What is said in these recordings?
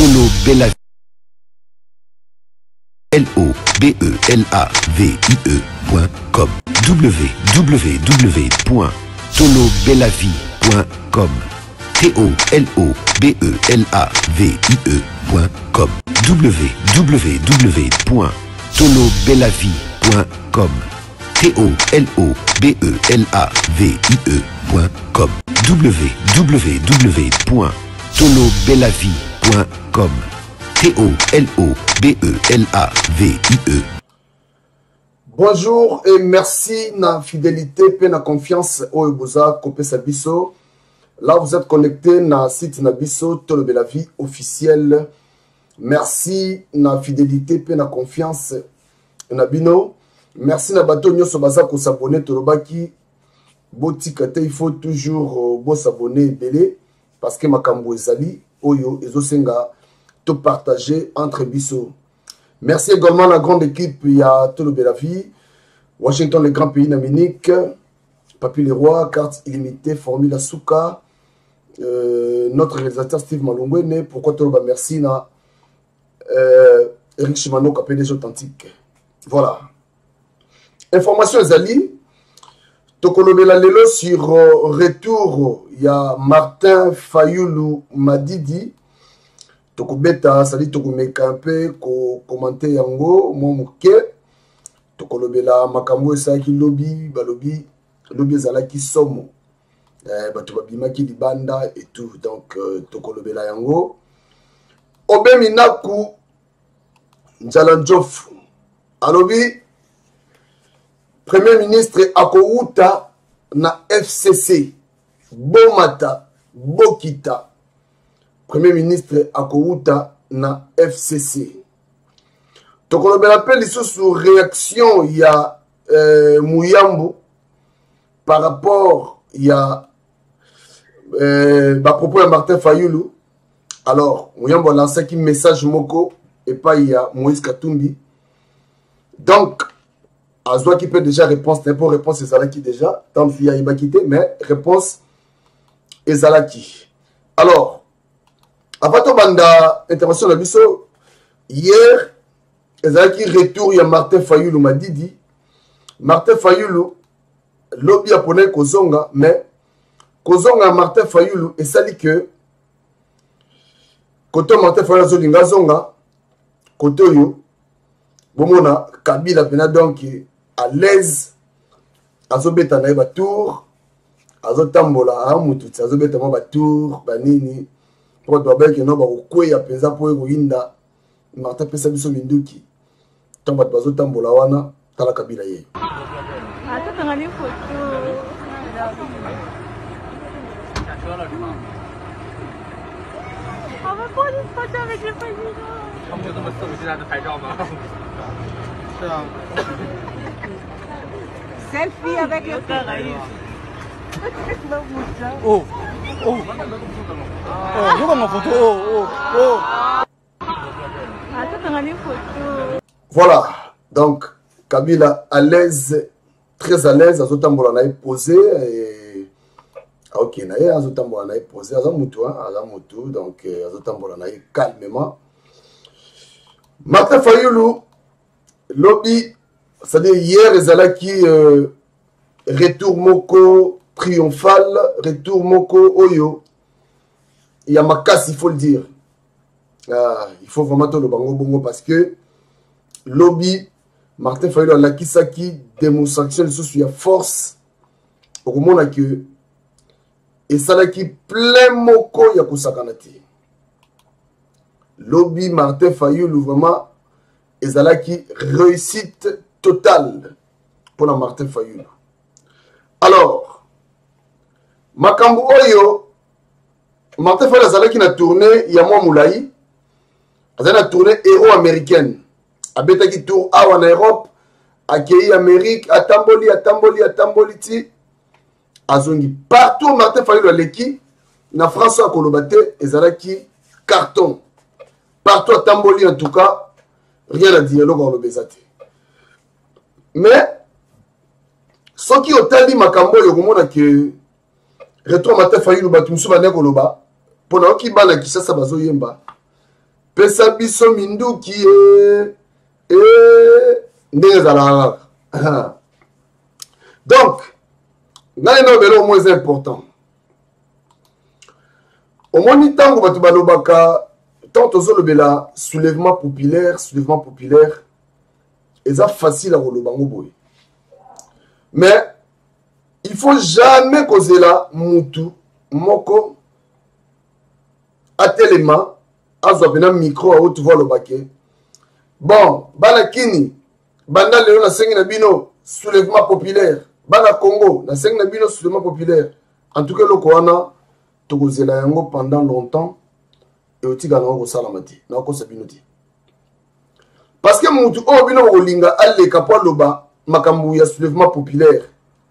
Tolo Belavie. LOBELAVIE.com www.tolobelavie.com TOLOBELAVIE.com www.tolobelavie.com TOLOBELAVIE.com www.tolobelavie.com TOLOBELAVIE. Bonjour et merci na fidélité et na confiance au Eboza Kopé Sabiso. Là vous êtes connecté na site Nabiso Tolo Belavie officiel. Merci na fidélité et na confiance na bino. Merci na bato nyoso baza ko s'abonner Tolobaki. Botikate il faut toujours bo s'abonner belé parce que makambo ezali oyo ezosenga to partager entre biso. Merci également à la grande équipe, il y a Tolo Belavie, Washington, le grand pays d'Amérique, Papy Leroy, carte illimitée, Formule Asuka, notre réalisateur Steve Malongwene, pourquoi Tolo merci na Eric Chimano, PDG authentique. Voilà. Information Zali, Tokolo Belalelo sur retour, il y a Martin Fayoulou Madidi. Tokobeta sali tokomeka un peu ko commenter yango mo moke tokolobela makambo esaki lobby balobi lobby ezalaki somo bato babimaki libanda et tout donc tokolobela yango obe minaku Njala Njofu alobi premier ministre akouta na FCC bomata bokita. Premier ministre Akouta na FCC. Donc on appelle sous réaction il y a Mouyambo par rapport il y a propos de Martin Fayoulou. Alors Mouyambo a lancé un message moko et pas il y a Moïse Katumbi. Donc Azwa qui peut déjà réponse pour réponse Ezalaki déjà tant qu'il y a Ibakité mais réponse Ezalaki. Alors avant de banda intervention de Bisso, hier, il y a qui retour, il y a Martin Fayoulou m'a dit, Martin Fayoulou, lobby japonais Kozonga, mais Kozonga Martin Fayoulou, et ça dit que, quand Martin Fayoulou Zolinga Zonga, quand yo, bon, Kabila Pena donc à l'aise, Azobeta na tour, Azotambola, Amutu, Azobeta ma tour, Banini. Pour que nous avons un penza pour Rohinda, Martin Pesa Biso Minduki. Tant que nous avons Bolawana, Tala Kabila. Selfie avec le frère. Oh, oh. Je vois ma photo. Voilà, donc Kabila à l'aise, très à l'aise, Azotambola n'a posé et ok, Azotambola n'a posé, Azamutu, donc Azotambola n'a calmement. Martin Fayoulou, lobby, c'est-à-dire hier, Ezalaki retour Moko triomphal, retour Moko Oyo. Il y a ma casse, il faut le dire. Il faut vraiment tout le bango bongo parce que lobby, Martin Fayoulou a la kisaki démonstration de ce force. Au moment que et ça là qui plein moko ya kusakanati. Lobby Martin Fayoulou vraiment et ça là qui réussite totale pour la Martin Fayoulou. Alors, Makambu Oyo, Martin Fayoulou Azala qui a tourné, il y a moi Moulaï, Azala a tourné héros américaine. Abeta qui tourne en Europe, accueilli Amérique, à Tamboli, ti, Azongi. Partout Martin Fayoulou a l'équipe, na France à Kolobate, Azala qui carton. Partout à Tamboli en tout cas, rien à dire, le Bezate. Mais, ce qui ont dit Makambo, il y a que retour Martin Fayoulou Batumsu Bane Koloba, pendant qu'il bana qui ça bazo yemba. pesa biso minduki ndenge ezalaka kaka. Donc ngai na belo moins important omoni ntango bato balobaka tant tozolobela soulèvement populaire eza facile à koloba ngo boye, mais il faut jamais kozela mutu moko atelema azwa pena micro au tu vois le baquet. Bon, bana kini banda lelo na sengi na bino soulèvement populaire, bana Congo na sengi na bino soulèvement populaire. En tout cas loko wana tokozela yango pendant longtemps et otika na ko sala mati na ko sabino ti. Parce que mutu o bino ko linga aleka po loba makambu ya soulèvement populaire.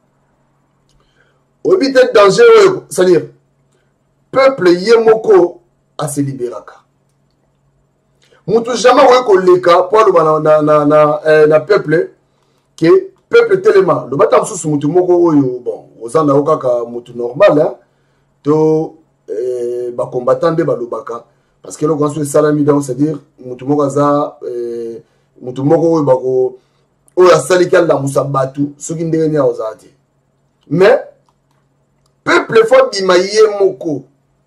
Obite danger, c'est-à-dire peuple yemoko a se libéraka. Mutu jamais oye koleka po loba na peuple que peuple telema le bata msusu mutu moko oyo bon ozana okaka mutu normal hein to ba combattant de balobaka parce que le grand salami donc c'est-à-dire mutu moko za mutu moko oyo bako oyo asalika la musabatu soki ndenge nya ozati mais peuple faut bimaye moko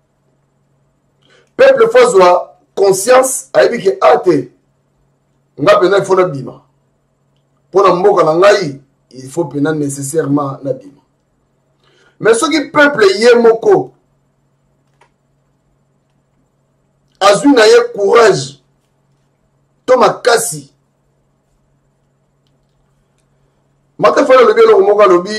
peuple faut zwa conscience ayebi ke ate nga pena il faut na bima pona mboka na ngai il faut pena nécessairement na bima mais soki peuple ye moko azwi na ye courage to makasi mata fana lobi eloko moko alobi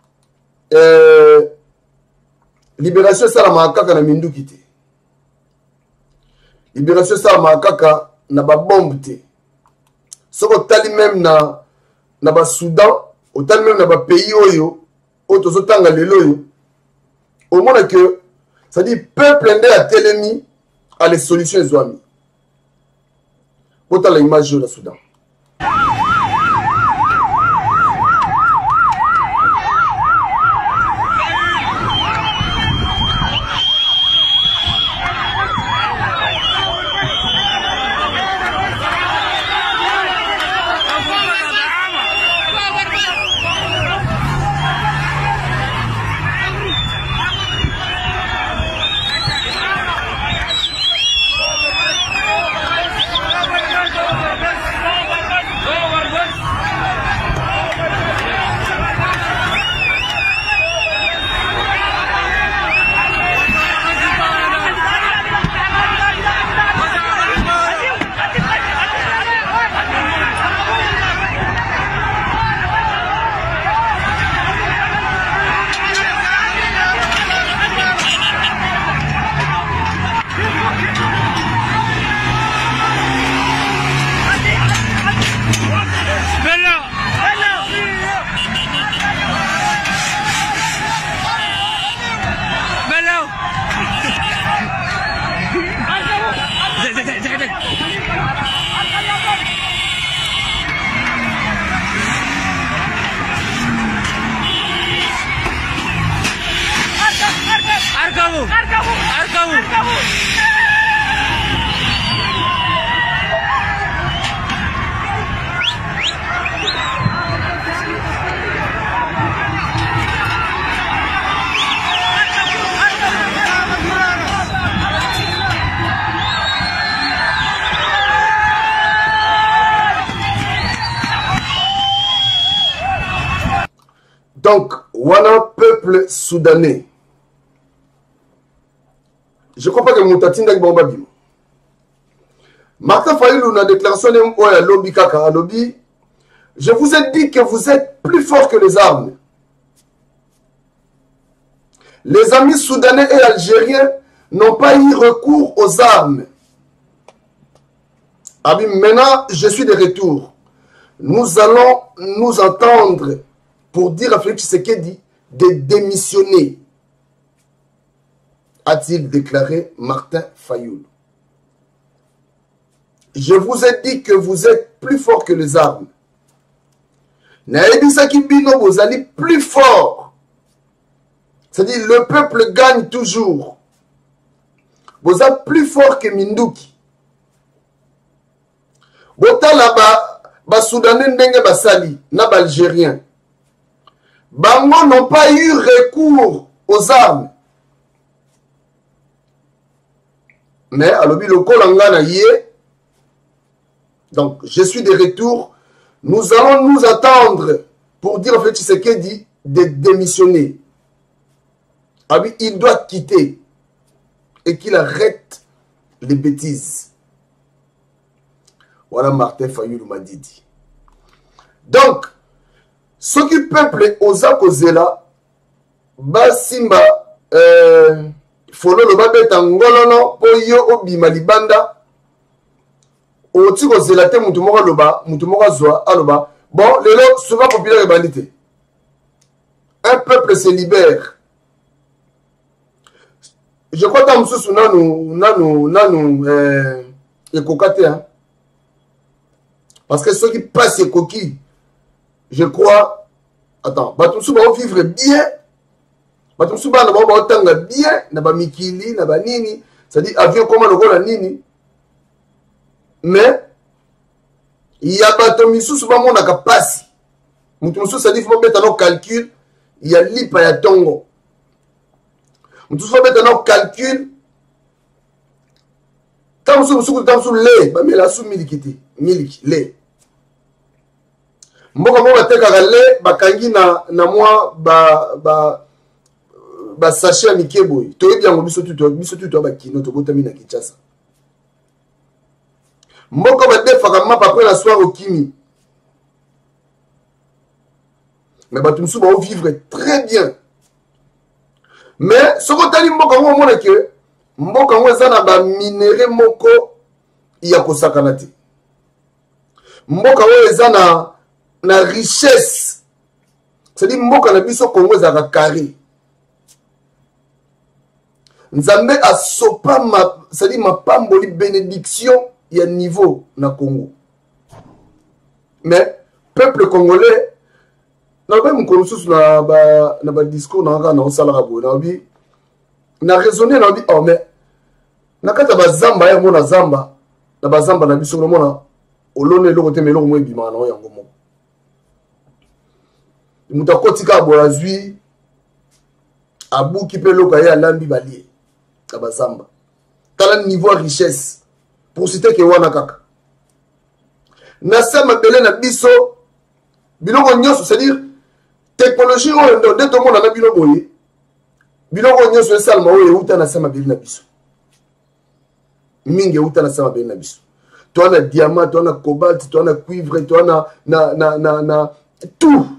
libération esalamaka kaka na minduki te, libération esalamaka kaka na babombe te. Soki otali même na basoudan otali même na bapays oyo oyo tozotanga lelo oyo omona ke c'est-à-dire peuple nde atelemi a les solutions ezwami. Otala image oyo na Soudan. Donc, voilà peuple soudanais. Je ne crois pas que Moutatinda est bon. Martin Fayoulou, dans la déclaration de Lobby Kaka, Lobby, je vous ai dit que vous êtes plus fort que les armes. Les amis soudanais et algériens n'ont pas eu recours aux armes. Maintenant, je suis de retour. Nous allons nous entendre pour dire à Félix Tshisekedi de démissionner, a-t-il déclaré Martin Fayoulou. Je vous ai dit que vous êtes plus fort que les armes. Naebisaki Bino, vous allez plus fort. C'est-à-dire le peuple gagne toujours. Vous êtes plus fort que Minduki. botala ba Soudanais ndenge basali na ba Algériens. Bango n'ont pas eu recours aux armes. Mais à l'obi le kolangana yé. Donc je suis de retour. Nous allons nous attendre pour dire en fait ce qu'il dit de démissionner. Ah oui, il doit quitter et qu'il arrête les bêtises. Voilà Martin Fayulu m'a dit. Donc, ce qui peuple osa kozela, basimba, fololo babeta ngolono, po yo obima libanda, oti kozela te mutu moko loba, mutu moko zwa, aloba, bon, lelo, souvent populaire et bandité. Un peuple se libère. Je crois que Moussou nanu, et kokate, hein. Parce que ceux qui passent les coquilles, je crois, attends, Batumsou va vivre bien, Batumsou va tanga bien, naba mikili, naba nini, c'est-à-dire avion comment le rôle nini, mais il y a Batumsou souvent mon akapasi, Batumsou ça dit faut mettre dans calcul, il y a lipa ya tongo, Batumsou faut mettre dans calcul, Tamsou lait, bah mais la sous milikiti, milik lait. Mboka mboka tekaka le bakangi na mwa ba sachet mikebo toyebi yango biso tuto ba kino to botami na Kinshasa. Mboka ba defaka mapa après la soirée au Kimi. Mais batumsu ba vivre très bien. Mais ce que tali mboka ngo mona ke mboka ngo za na ba minéraux moko ya kosakana te. Mboka ngo za na richesse. C'est-à-dire mboka na biso Congo za carré. Nzambe a sopa c'est-à-dire ma pamboli bénédiction ya niveau na Congo. Mais peuple congolais na ba mkonsusu na ba discours na osala rabo na bi na raisonner na bi oh mais na kata ba zamba ya mona zamba na ba zamba na biso na mona olone loko te meloko mo ebima na yango mo mutakotika borazwi abuki pe loko ya lambi balie na ba zamba tala niveau richesse pour citer que wana kaka na sama belé na biso biloko nyonso c'est-à-dire technologie oyo nde tomona na bino boye biloko nyonso esalama oyo euta na sama belé na biso mingi euta na sama belé na biso toi na diamant toi na cobalt toi na cuivre toi na tout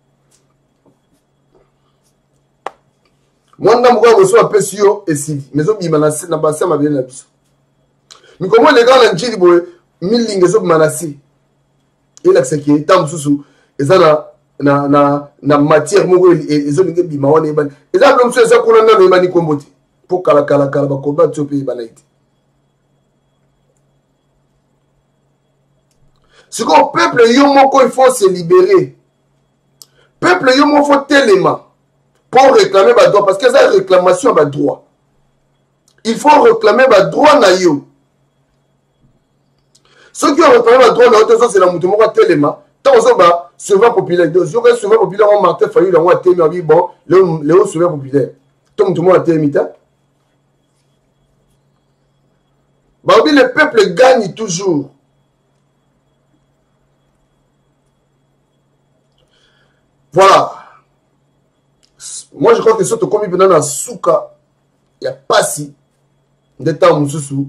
mwanda moko boso apesi yo esili mais obima na basama belé na biso mikomo les gars na njili boye milingi ezobima na si elakisaki eta mosusu eza na matière moko ezolingi ebima wana eyebani eza bilo mosusu eza kuna nano eyebani kombo te mpo kala bakoba tio mpe eyebana ete sikoyo peuple yo moko il faut se libérer peuple yo moko faut telema pour réclamer badroit parce que eza réclamation ya badroit il faut réclamer badroit na yo ceux qui ont réclamé le droit de l'autre, c'est la mouton de téléma. Tant que ça, souvent populaire. Donc, si souvent populaire, on Martin Fayulu, on a téléma, bon, Léo souvent populaire. Tant que tout le monde a téléma. Le peuple gagne toujours. Voilà. Moi, je crois que surtout comme il y a un souka, il n'y a pas si de temps, moussou,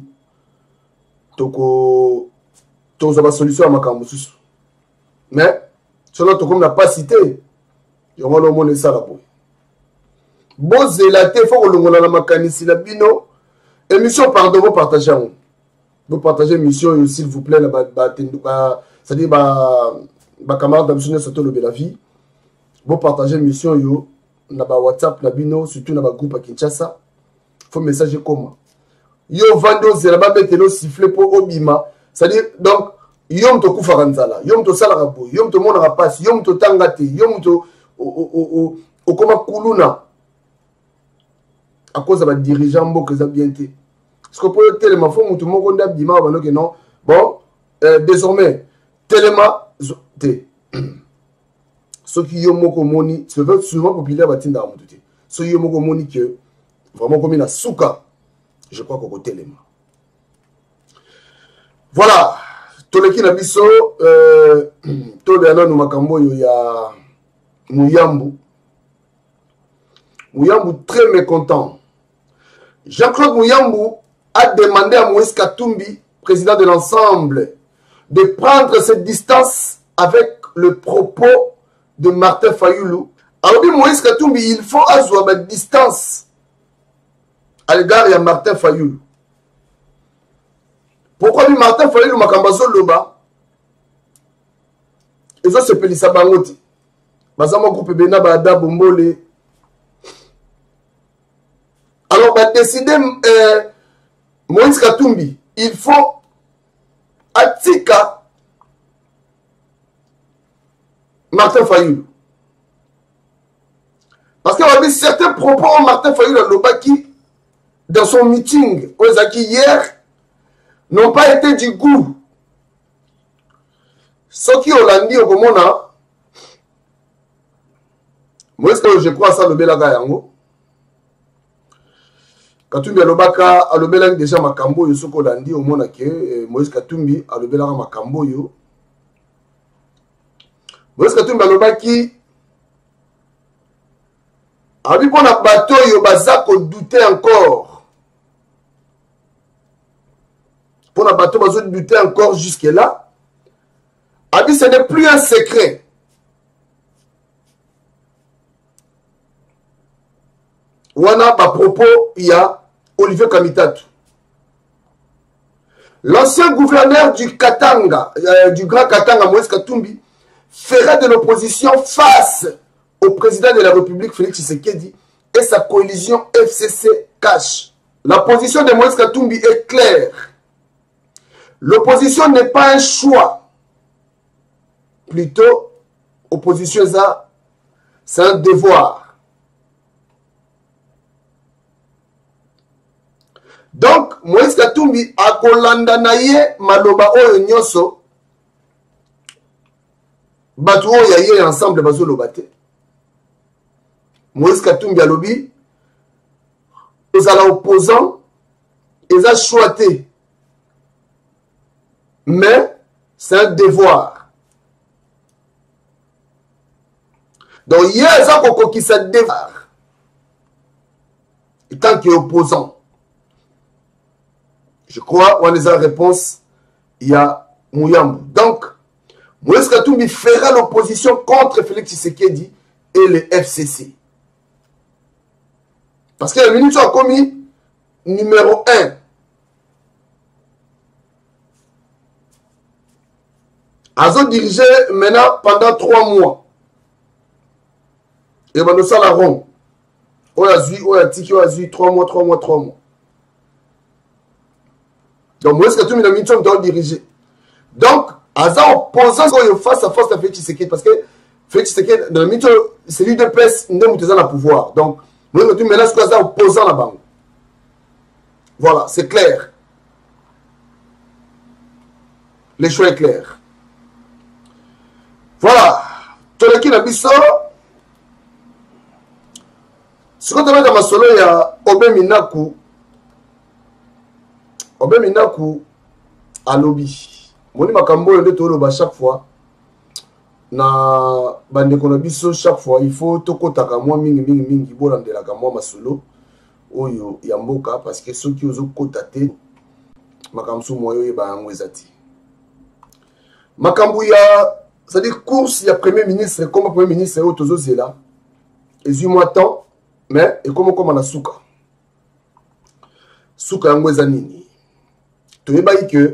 toko. Tous la solution à ma camouflage. Mais, selon toi, comme n'a pas cité, il y a un monde ça là. Bon, c'est la tête, il faut que l'on ait la mécanisme, la bino. Émission, pardon, vous partagez. Vous partagez l'émission, s'il vous plaît, c'est-à-dire, ma camarade d'ambition, surtout le la vie. Vous partagez l'émission, yo, na ba WhatsApp, na bino, surtout na ba groupe à Kinshasa. Faut message comment. Yo, vando, c'est là-bas, mettez-le sifflet pour Obima. C'est-à-dire, donc, yom to kufa kanzala, yom to sala rapo, yom to mona rapas, yom to tangate, yom to okoma kuluna. À cause de la dirigeant mboka za bien te. Parce que pour le télé, ma femme, tout le monde a dit, non, bon, désormais Telema ce qui est moko moni c'est souvent populaire batinda amututi ce qui est moko moni que vraiment comme il a souka je crois qu'au Telema voilà toleki na biso tobana no makambo yo ya Muyambu très mécontent. Jean-Claude Muyambu a demandé à Moïse Katumbi, président de l'ensemble, de prendre cette distance avec le propos de Martin Fayoulou. Alors, Moïse Katumbi, il faut avoir une distance à l'égard de Martin Fayoulou. Pourquoi Martin Fayoulou Makambazo Loba? Ils ont se pelissa bangoti. Bazama groupe Bena Bada Bombole. Alors, on a décidé, Moïse Katumbi, il faut Atika Martin Fayoulou. Parce qu'il y avait certains propos de Martin Fayoulou à Lobaki, dans son meeting, hier, n'ont pas été du goût. Ce qui ont dit au Gomona, Moïse Katumbi, je crois ça, le Belaga Yango. Katumbi alobaka alobela déjà makambo yo soko landi au mona ke Moïse Katumbi alobela makambo yo Moïse Katumbi alobaki abi pona bato yo bazako douter encore pona bato bazo douter encore jusque là abi ce n'est plus un secret. Wana à propos il y a Olivier Kamitatu. L'ancien gouverneur du Katanga, du Grand Katanga, Moïse Katumbi, fera de l'opposition face au président de la République, Félix Tshisekedi, et sa coalition FCC cache. La position de Moïse Katumbi est claire. L'opposition n'est pas un choix. Plutôt, opposition, c'est un devoir. Donc, Moïse Katumbi a kolanda na ye maloba oyo nyoso batu oyo ye ensemble bazo lobate. Moïse Katumbi alobi ezala opposant eza choité. Mais c'est un devoir. Donc, il y a un peu qui s'est devoir. Et tant qu'il est opposant. Je crois, on a la réponse, il y a Muyambu. Donc, Moïse Katumbi fera l'opposition contre Félix Tshisekedi et le FCC. Parce que la minute a commis numéro 1. Azo dirigé maintenant pendant 3 mois. Et ben nous sommes la ronde. On a vu 3 mois. Donc, Moïse Katumbi n'a mis de diriger. Donc, Aza opposant face à face à Félix Tshisekedi. Parce que Félix Tshisekedi, dans le mythe, c'est lui de PS, il n'a pas le pouvoir. Donc, Moïse Katumbi maintenant, c'est Aza opposant la banque. Voilà, c'est clair. Le choix est clair. Voilà. Toleki na biso. Ce qu'on a dans ma solo, il y a Obé Minaku. Obé Minaku à lobby. Moni makambo yonde toloba chaque fois. Na bande kono biso chaque fois il faut tokotaka mwa mingi bolandelaka mwa masolo oyo ya mboka parce que ceux qui ozo kotate makamsu moyo yeba yango ezati. Makambu ya c'est-à-dire course ya premier ministre comme premier ministre oyo tozozela ezui-moi temps mais et comme na suka. Suka yango eza nini? Toyebai que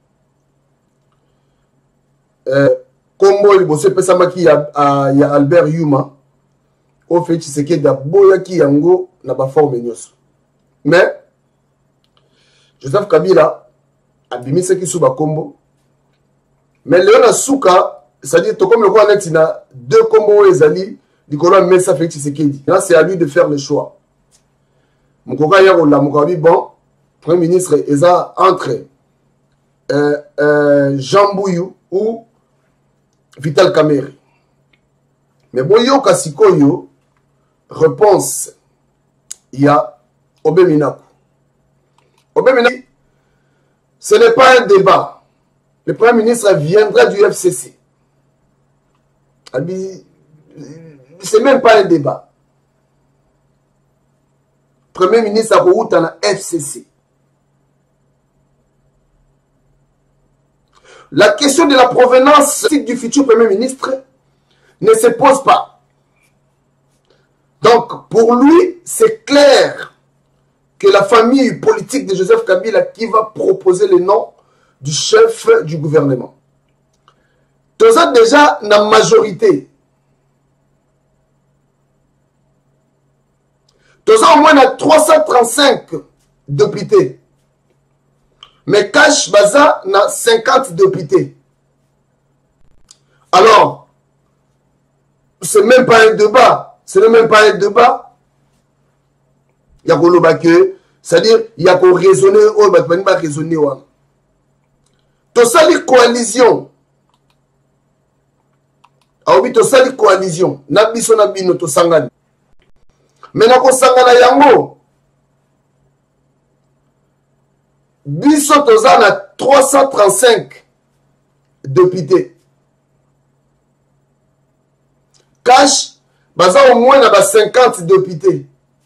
Kombo liboso pesamaki ya Albert Yuma au fait Tshisekedi boyaki yango na ba forme nyoso. Mais Joseph Kabila abimisaki sous ba kombo. Mais Léona Souka, c'est-à-dire to comme le quoi net na 2 kombo ezali likolo mesa Félix Tshisekedi. Là c'est à lui de faire le choix. Mukoka ya la mukabi bon premier ministre eza entre Jean Bouyou ou Vital Kamerhe. Mais bon, yo kasikoyo, réponse, il y a Obeminaku. Obeminaku, ce n'est pas un débat. Le Premier ministre viendra du FCC. C'est même pas un débat. Premier ministre a route dans la FCC. La question de la provenance du futur Premier ministre ne se pose pas. Donc, pour lui, c'est clair que la famille politique de Joseph Kabila qui va proposer le nom du chef du gouvernement. Tous ça déjà la majorité. Tous ça au moins a 335 députés. Mais Cash Baza n'a 50 députés. Alors, c'est même pas un débat. Ce n'est même pas un débat. Il y a que c'est-à-dire, il y a qu'on raisonner, oh, il n'y a pas raisonner. Tout ça, les coalitions. Ah oui, tout ça, les coalitions. Nabiso nabino to sangani. Mais nako sangana yango. Biso toza na 335 députés. Cash, baza au moins na 50 députés.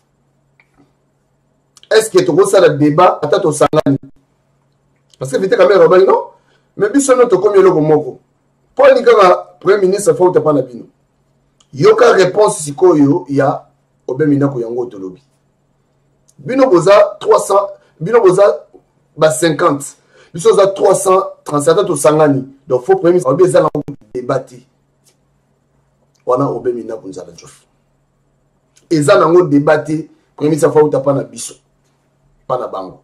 Est-ce que tu as le débat à ta sangani? Parce que vite quand même non? Mais biso no to comme le moko. Pour ni kaka premier ministre faut pas na bino. Yoka réponse sikoyo ya Obeminaku yango tolobi. Bino boza 300, bino boza ba 50. Biso za 337 to sangani. Donc faut premier ministre obeza na débattre. Wana Obeminaku nzala jof. Eza nango débattre premier ministre faut pas na biso. Pas na bango.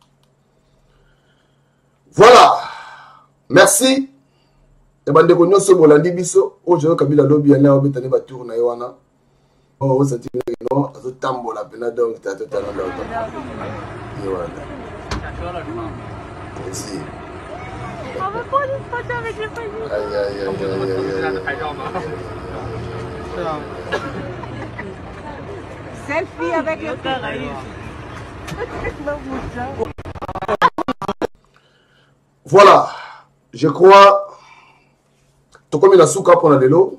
Voilà. Merci. Et bande ko nyoso bolandi biso o Joseph Kabila lobi ya na obetane ba tour na wana. Oh ça tient non azo tambola pena donc ta totalement là. Et voilà. Merci. On va prendre une photo avec les familles. Selfie avec le Caraïbe. Voilà, je crois, tout comme il a souka pour la délo.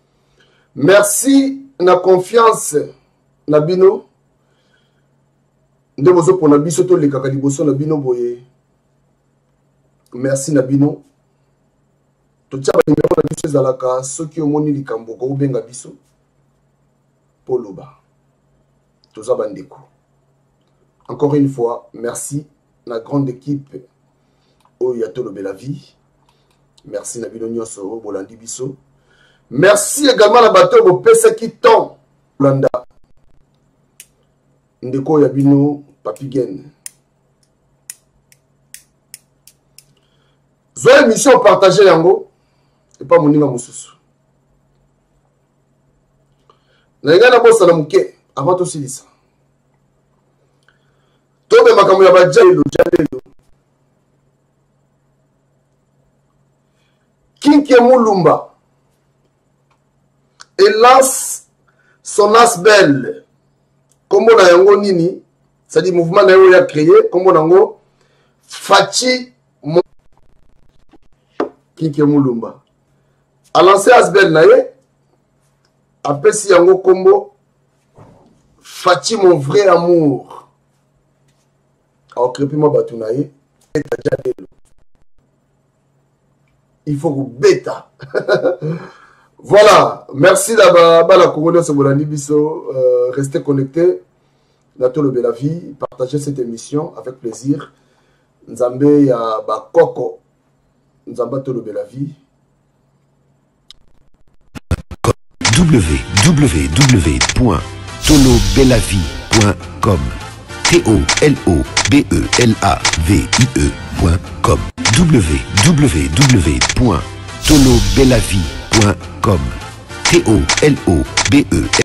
Merci na confiance na bino. Ndebozo pour na biso to le kakaliboso na bino boye. Merci na bino. To tchaba numéro na biso zalaka soki omoni likambo ko benga biso. Poloba. Toza bandeko. Encore une fois, merci la grande équipe Oyato Bela Vie. Merci Nabino Nyoso Bolandi Biso. Merci également à la bateau au PC qui tombe. Landa. Ndeko Yabino Papigen. Zoé émission partagée yango. Et pas moninga mususu. Naïga bossa na muke avant tout ça. Tobe makambo ya bajalelo jalelo. Kinke Mulumba et lance son asbel. Comment na yango nini? C'est-à-dire mouvement na yo ya créé. Comment nango Fachi Kinke Mulumba a lancé asbel na ye. Après si yango kombo Fachi mon vrai amour. Il faut que bêta. Voilà. Merci d'avoir la Congo de Bolandi Biso. Restez connectés. Nato le Bela Vie. Partagez cette émission avec plaisir. Nzambe ya Bakoko. Nzamba to le Bela Vie. www.tolobelavie.com TOLOBELAVIE.com www.tolobelavie.com TOLOBELAVIE.com